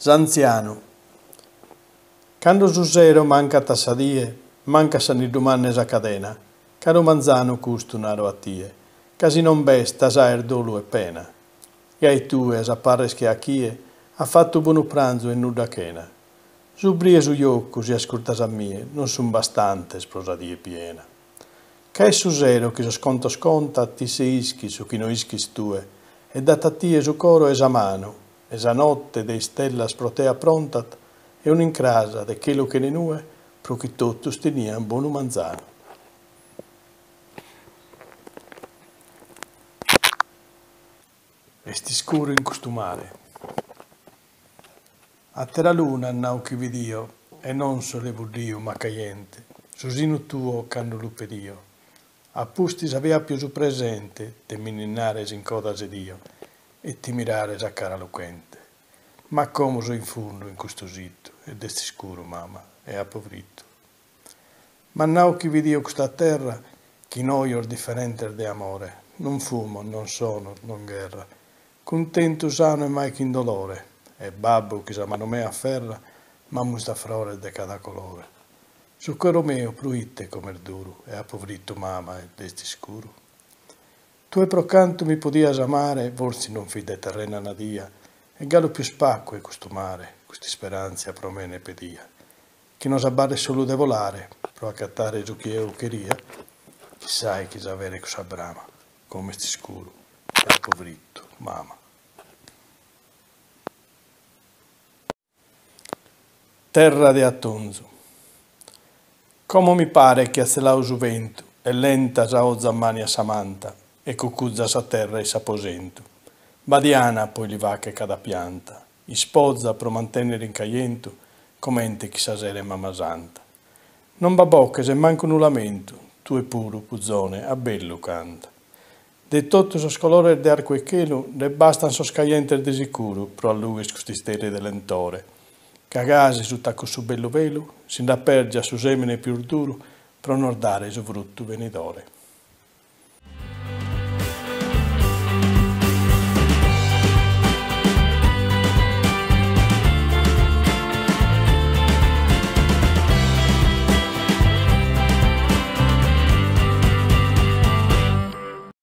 Zanziano. Quando Susero manca tassadie, manca sanidumannes a cadena, caro manzano custunaro a tie, casi non besta saer dolo e pena. Gai tue as appares che a chie, ha fatto buono pranzo e nuda chena. Subrie su iocus e ascoltas a mie, non son bastantes prosadie piena. Ca è Susero che sconto sconta ti se ischi su chi no ischis tue, e data tie su coro esa mano, esa notte dei stellas protea prontat, e un'incrasa de quello che ne nue, pro che totus tenian buono manzano. Esti scuro in costumare. A terra luna nau chi vidio, e non sole budio ma caiente, susino tuo cando lu pedio. A pustis avea più su presente, te mininares in codas e Dio, e ti mirares a cara loquente. Ma come so in fondo incustosito, ed esti scuro, mamma, e appovrito. Ma nau chi vidio questa terra, chi noi or differenter de amore, non fumo, non sono, non guerra, contento sano e mai che in dolore, e babbo che sa mano me afferra, ma musta frore de cada colore. Su coro meo pruitte come duro, e appovrito mamma e desti scuro. Tu e pro canto mi podias amare, forse non fide terrena nadia, e gallo più spacco e costumare, questi speranze a pro me ne pedia. Chi non s'abbarre solo de volare, pro accattare giù chi io queria, chi sai chi s'avere cosa brama, come sti scuro, e appovrito mamma. Terra de Attonzo. Come mi pare che a selau su vento, e lenta sa ozza mani a Samanta, e cucuzza sa terra e s'aposento. Badiana poi li va che cada pianta, i spozza pro mantenere in caiento, commente chi sa sere mamma santa. Non babocche se manco un lamento, tu e puro, puzzone, a bello canta. De tutto sos colore de arco e chelo, ne bastan sos caienter de sicuro, pro a lui scusti stelle dell'entore. Cagasi su tacco su bello velo, sin da pergia su semine più duro, pro nordare su frutto venidore.